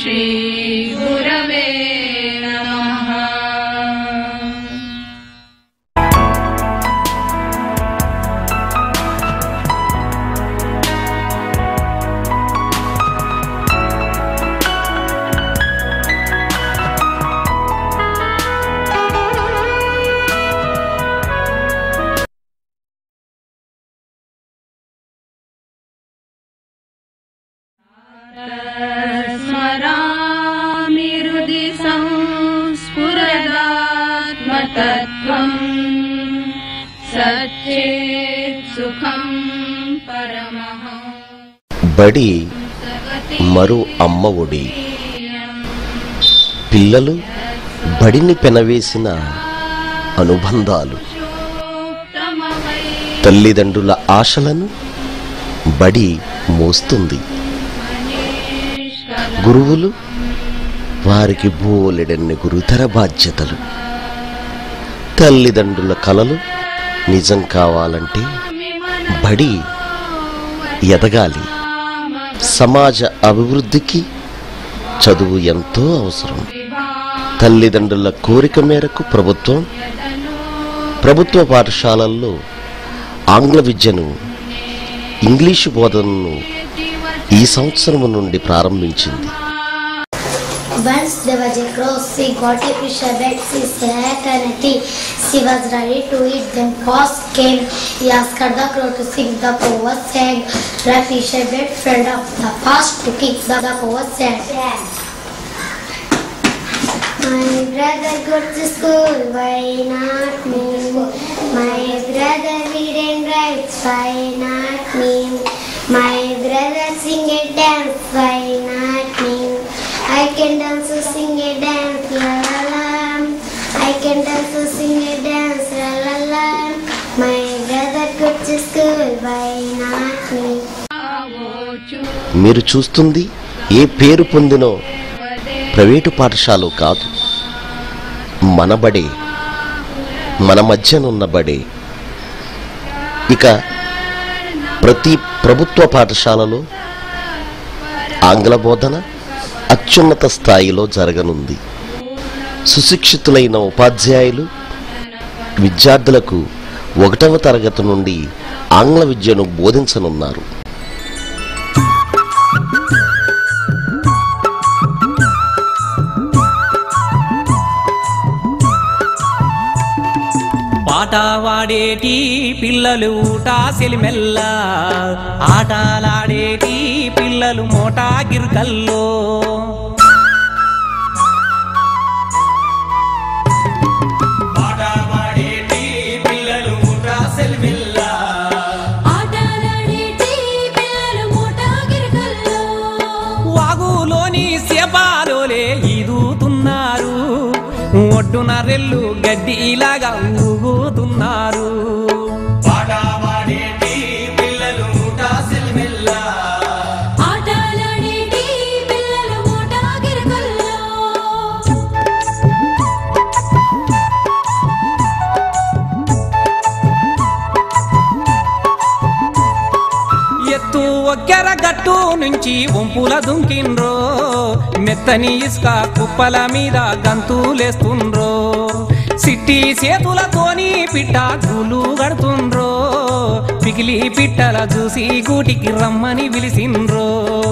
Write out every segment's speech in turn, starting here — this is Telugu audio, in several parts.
श्री गुरवे नमः। स्मरामि हृदि संस्फुरदात्मतत्त्वं सच्चेत् सुखं परमः। బడి మరో అమ్మ ఒడి. పిల్లలు బడిని పెనవేసిన అనుబంధాలు. తల్లిదండ్రుల ఆశలను బడి మోస్తుంది. గురువులు వారికి బోలెడన్ని గురుతర బాధ్యతలు. తల్లిదండ్రుల కలలు నిజం కావాలంటే బడి ఎదగాలి. సమాజ అభివృద్ధికి చదువు ఎంతో అవసరం. తల్లిదండ్రుల కోరిక మేరకు ప్రభుత్వ పాఠశాలల్లో ఆంగ్ల విద్యను, ఇంగ్లీషు బోధనను ఈ సంవత్సరం నుండి ప్రారంభించింది. Once there was a crow, she got a fish, a bed, she sat and a tea. She was ready to eat, then pause came. He asked the crow to sing, the crow was sad. The fish, a bed, fed up, the fast to kick, the crow was sad. My brother got to school, why not me? My brother read and writes, why not me? My brother sing and dance, why not me? I can dance to sing and dance, la la la. I can dance to sing and dance, la la la. My brother got to school, why not me? మీరు చూస్తుంది ఏ పేరు పొందినో ప్రైవేటు పాఠశాల కాదు, మనబడే, మన మధ్యనున్న బడే. ఇక ప్రతి ప్రభుత్వ పాఠశాలలో ఆంగ్ల బోధన అత్యున్నత స్థాయిలో జరగనుంది. సుశిక్షితులైన ఉపాధ్యాయులు విద్యార్థులకు 1వ తరగతి నుండి ఆంగ్ల విద్యను బోధించనున్నారు. పాట వాడేటి పిల్లలు టాసిలిమెల్ల, ఆటలాడేటి పిల్లలు మోటా గిర్కల్లో. పాట వాడేటి పిల్లలు టాసిలిమెల్ల, ఆటలాడేటి పిల్లలు మోటా గిర్కల్లో. వాగులోని సేపాలోలే ఈదుతున్నారు, ఒడ్డున రెల్లు గడ్డిలాగా ఊగుతున్నారు. ఎత్తు ఒగ్గర గట్టు నుంచి వంపుల దుంకిండ్రో, మెత్తని ఇసుక కుప్పల మీద గంతులేస్తుండ్రో. సిట్టి చేతులతోని పిట్ట కూలు గడుతుండ్రో, పిగిలి పిట్టల చూసి గూటికి రమ్మని పిలిసిండ్రో.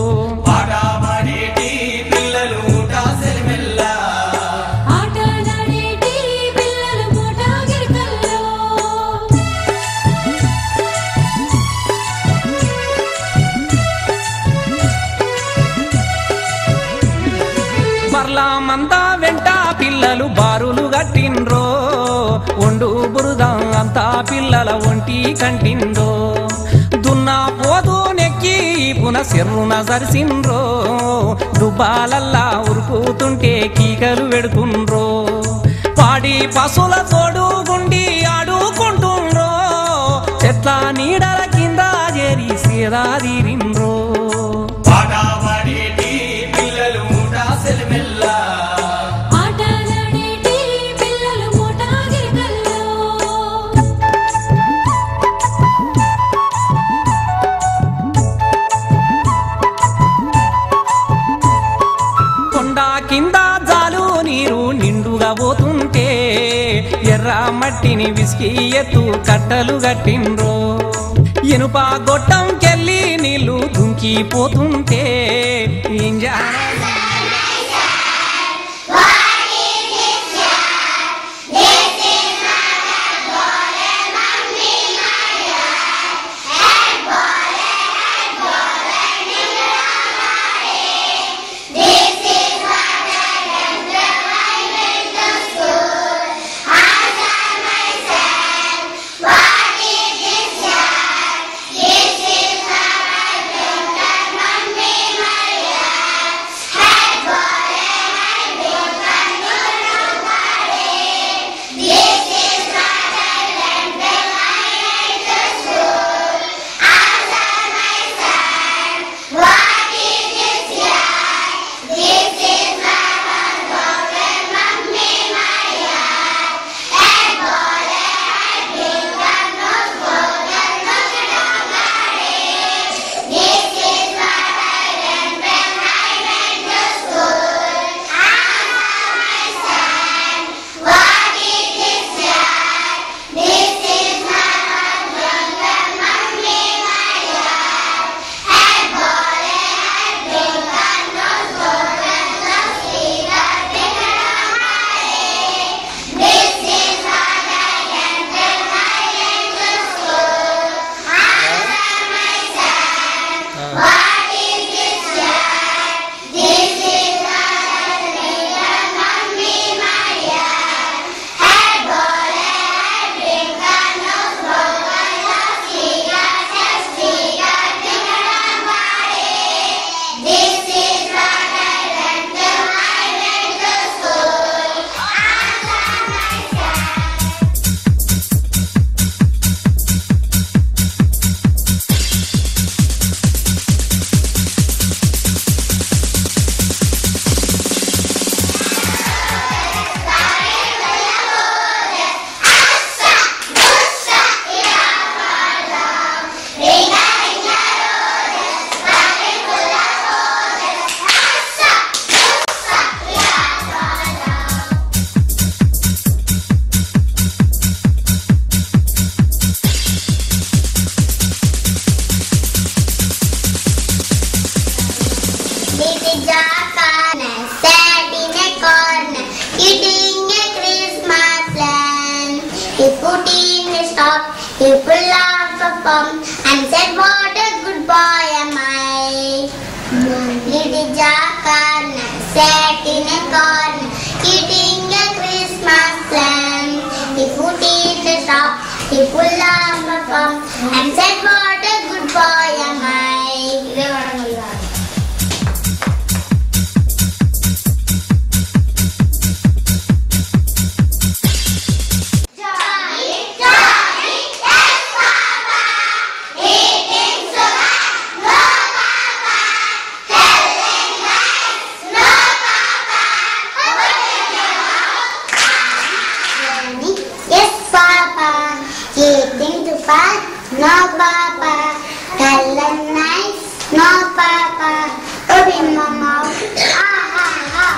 మంద వెంట పిల్లలు బారులు గట్టిండ్రో, ఒండు బురద అంతా పిల్లల ఒంటి కంటిండ్రో. దున్నా పోదు నెక్కి పునః సరిసిండ్రో, దుబ్బాలల్లా ఉరుకుతుంటే కీకలు పెడుతుండ్రో. పాడి పశువుల తోడు గుండి ఆడుకుంటుండ్రో, చెట్ల నీడల కింద చేరి సేదా తీరిండ్రో. మట్టిని విసికి ఎత్తు కట్టలు కట్టిండ్రో ఇనుప గొట్టంకెళ్ళి నీళ్లు దుంకిపోతుంటే He pulled off a pump and said, "What a good boy am I." Little Jackana sat in a corner, eating a Christmas lamb. He put in the shop, he pulled off a pump and said, "What a good boy am I." No, Papa. Tell them nice. No, Papa. Open my mouth. Ah, ah, ah.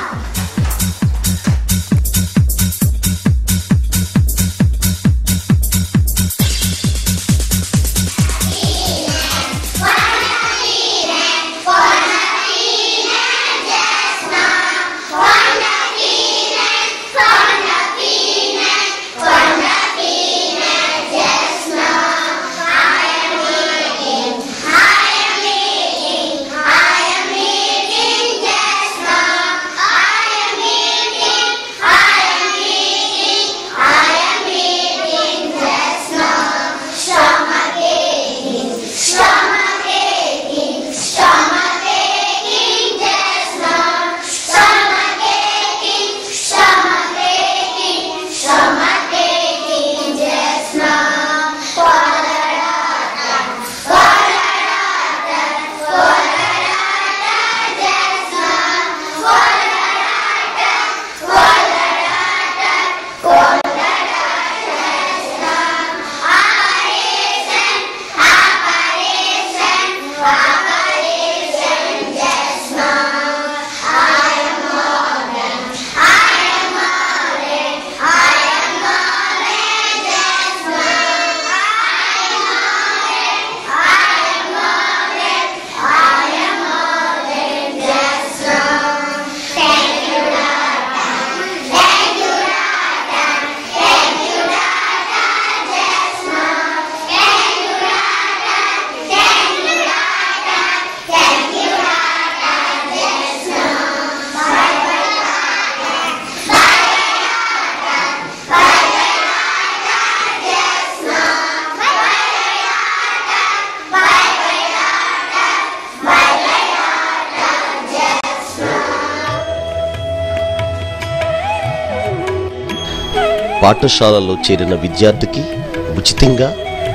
పాఠశాలలో చేరిన విద్యార్థికి ఉచితంగా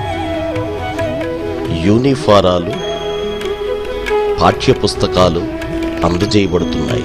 యూనిఫారాలు, పాఠ్యపుస్తకాలు అందజేయబడుతున్నాయి.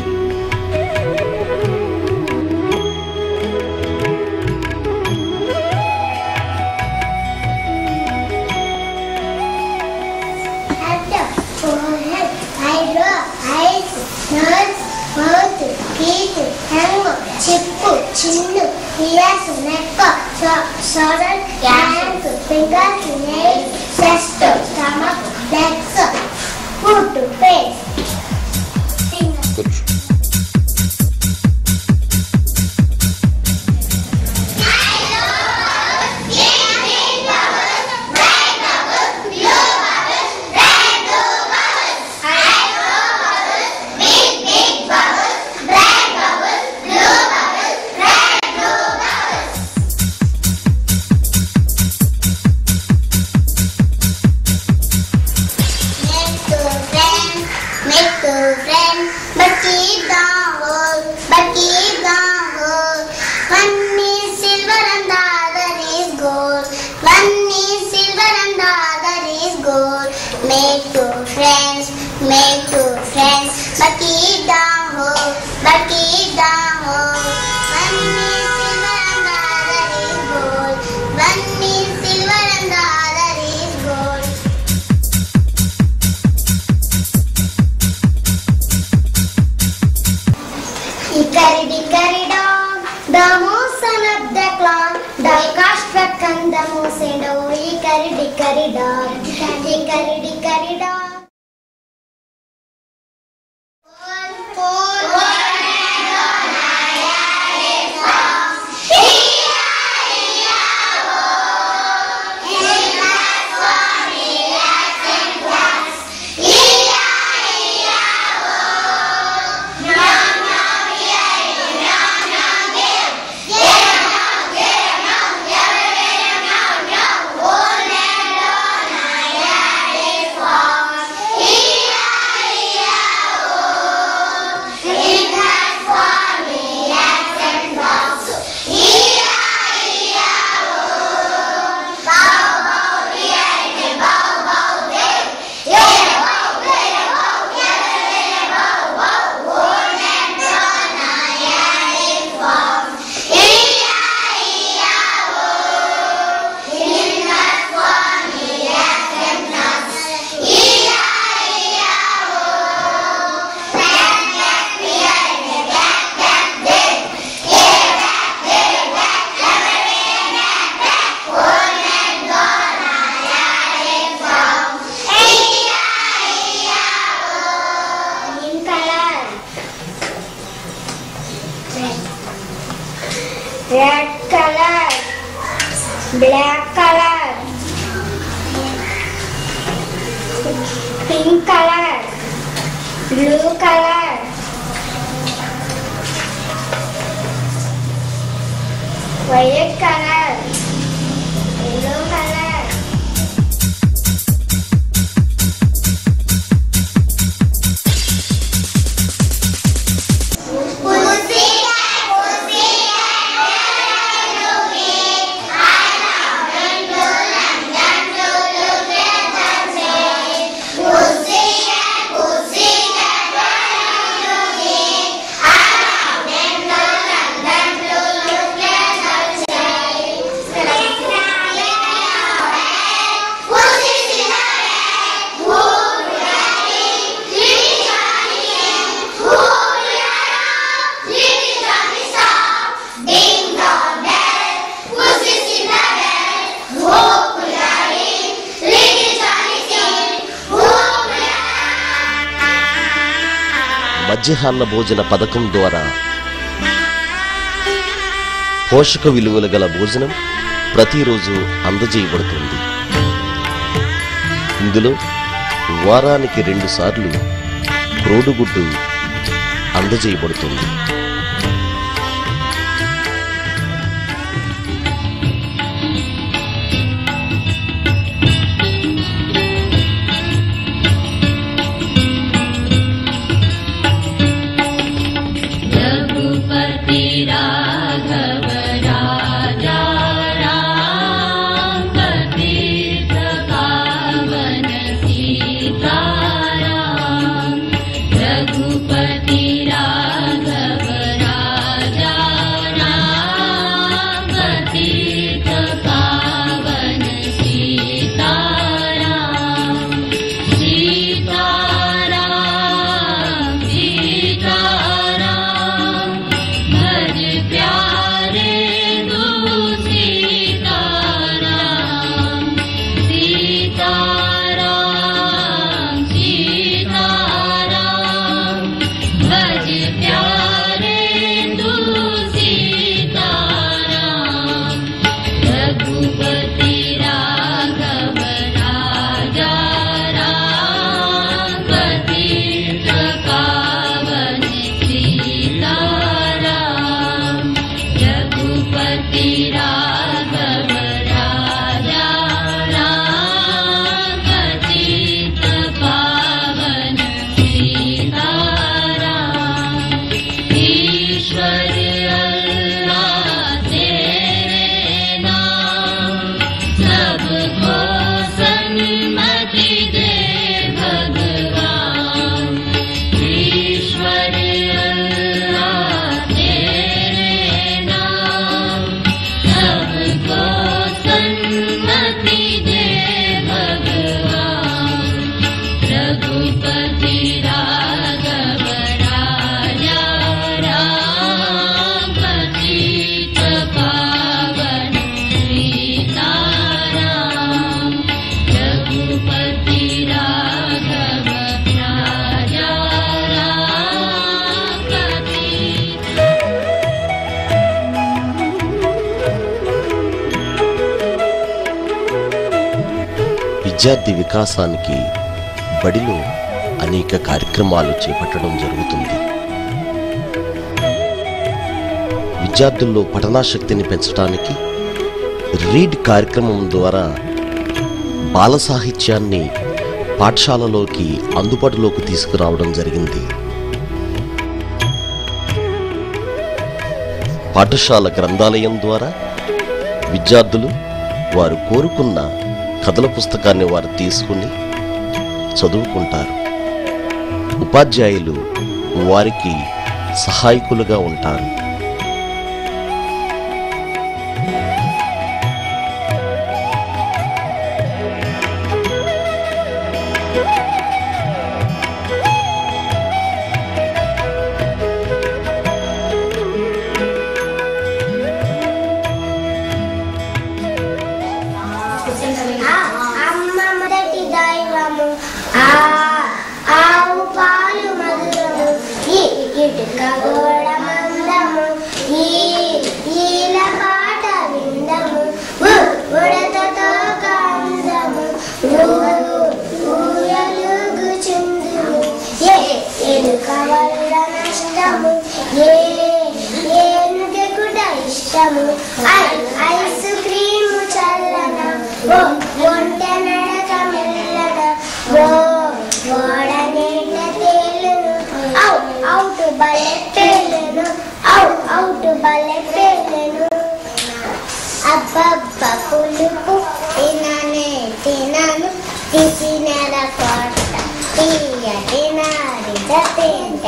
చిప్పు, chin, ears, neck, shoulder, hands, fingers, nails, chest, stomach, legs, foot, face. Hickory dog, the motion of the clock, the cashback and the motion of hickory dog, hickory dog. Red color, black color, pink color, blue color, violet color, yellow color. మధ్యాహ్న భోజన పథకం ద్వారా పోషక విలువలు గల భోజనం ప్రతిరోజు అందజేయబడుతుంది. ఇందులో వారానికి 2 సార్లు కోడిగుడ్డు అందజేయబడుతుంది. राघव राज విద్యార్థి వికాసానికి బడిలో అనేక కార్యక్రమాలు చేపట్టడం జరుగుతుంది. విద్యార్థుల్లో పఠనాశక్తిని పెంచడానికి రీడ్ కార్యక్రమం ద్వారా బాల సాహిత్యాన్ని పాఠశాలలోకి అందుబాటులోకి తీసుకురావడం జరిగింది. పాఠశాల గ్రంథాలయం ద్వారా విద్యార్థులు వారు కోరుకున్న కథల పుస్తకాన్ని వారు తీసుకుని చదువుకుంటారు. ఉపాధ్యాయులు వారికి సహాయకులుగా ఉంటారు. అమ్మ మొదటి దైవము, ఆవు పాలు మధురము, ఇటుక గోడ మందము, ఈల పాట విందము, ఉడతతో కాందము, ఊయలుగు చుందుము, ఎలుక వల్ల నష్టము, ఏనుగకుట ఇష్టము, ఐసు క్రీము చల్లన, ఒంటె నడక మెల్లన, ఓడ నీట తేలును, అవుటు బలె పేలును, అవుటు బలె పేలును. అబ్బబ్బ పులుపు తిననే తినను, తీసినెల కొట్ట తీయటి నారిద తింటే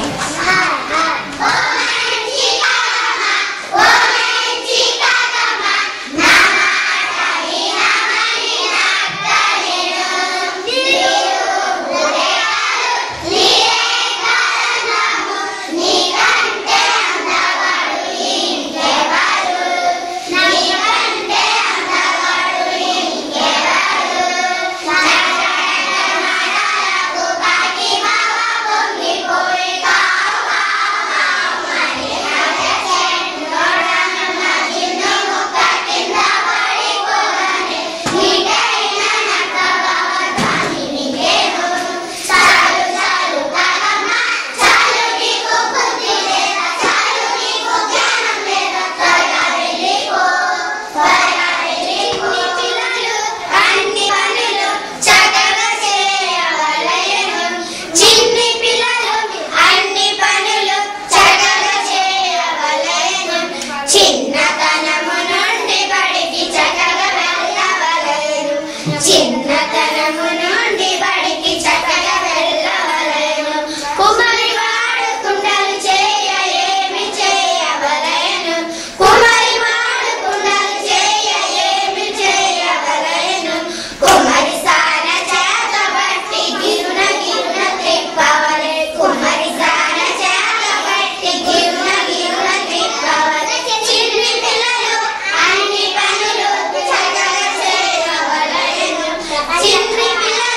చిన్ని పిల్లలు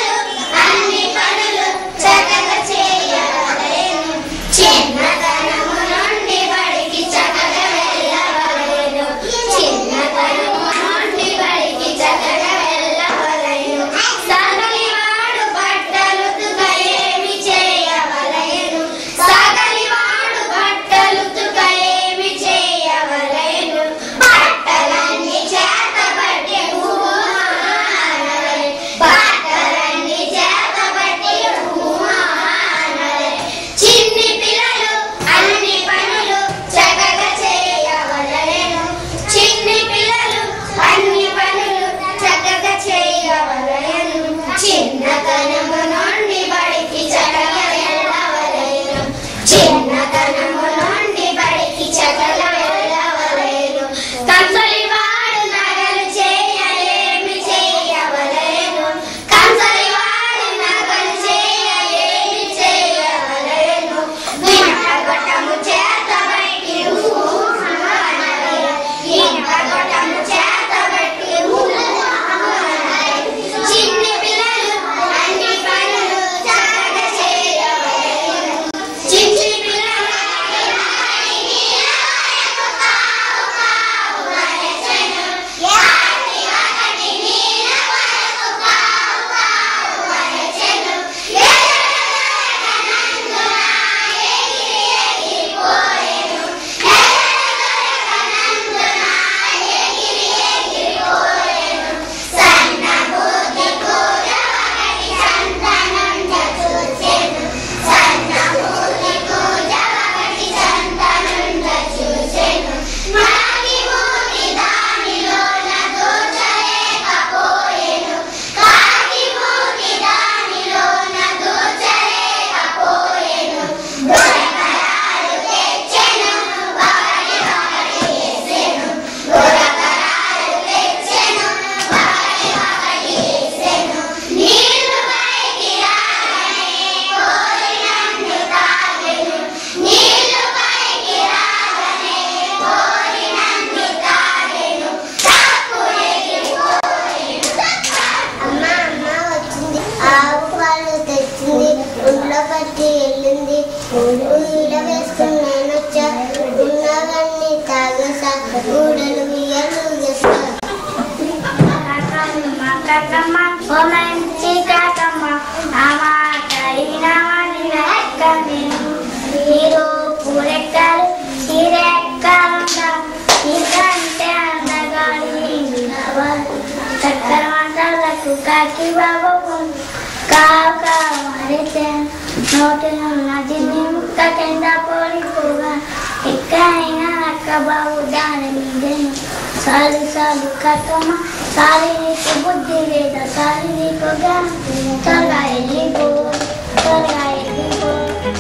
ఓ మంచి కాకమ్మ ఆ మాట ఈనామని లెక్క నేను హీరో పూరెక్కలు హీరెక్కలుందా ఇంకంటే అందగాడి చక్కర వంటలకు కాకి బాబు కావు కావు మరితే నోటిలో నదిని ముక్క కింద పోలిపోగా ఎక్కడైనా అక్క బాబు దాని మీదేను సాలి సాలు కక్కమ్మ సాలి నీకు బుద్ధి లేదా సాలి నీకు త్వరగా వెళ్ళిపో త్వరగా వెళ్ళిపో.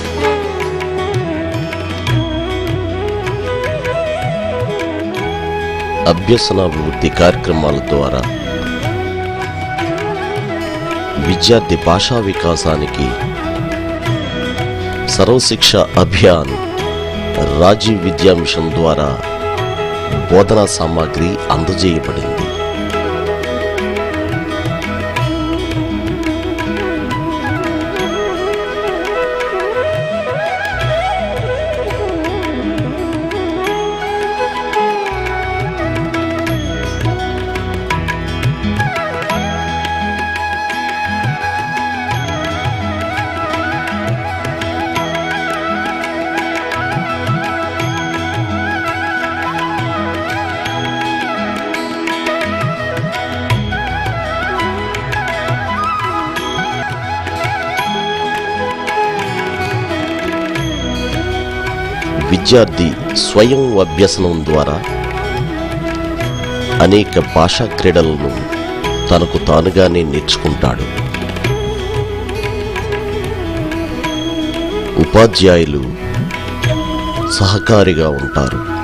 అభ్యసనాభివృద్ధి కార్యక్రమాల ద్వారా విద్యార్థి భాషా వికాసానికి సర్వశిక్ష అభియాన్ రాజీవ్ విద్యా మిషన్ ద్వారా బోధనా సామాగ్రి అందజేయబడింది. విద్యార్థి స్వయం అభ్యసనం ద్వారా అనేక భాషా క్రీడలను తనకు తానుగానే నేర్చుకుంటాడు. ఉపాధ్యాయులు సహకారిగా ఉంటారు.